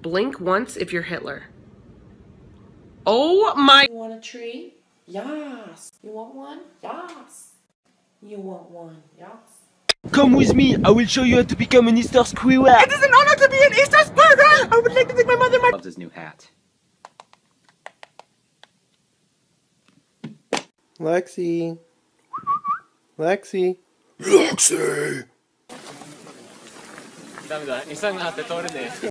Blink once if you're Hitler. Oh my. You want a tree? Yes. You want one? Yes. You want one? Yes. Come with me, I will show you how to become an Easter squirrel. It is an honor to be an Easter squirrel! I would like to thank my mother. Loves his new hat. Lexi. Lexi. Lexi. ダメだ、餌があって通れねえ。